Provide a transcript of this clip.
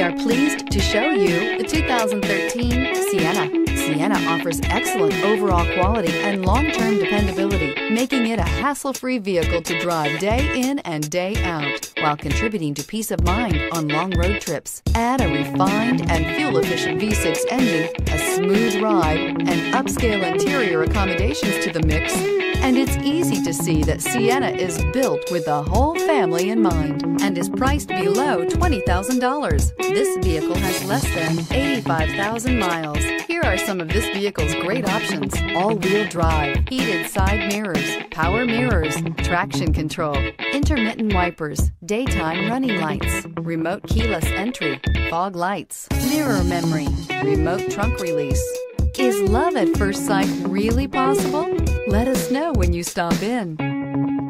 are pleased to show you the 2013 Sienna. Sienna offers excellent overall quality and long-term dependability, making it a hassle-free vehicle to drive day in and day out, while contributing to peace of mind on long road trips. Add a refined and fuel-efficient V6 engine, a smooth ride, and upscale interior accommodations to the mix, and it's easy to see that Sienna is built with the whole family in mind and is priced below $20,000. This vehicle has less than 85,000 miles. Here are some of this vehicle's great options: all-wheel drive, heated side mirrors, power mirrors, traction control, intermittent wipers, daytime running lights, remote keyless entry, fog lights, mirror memory, remote trunk release. Is love at first sight really possible? Let us know when you stop in.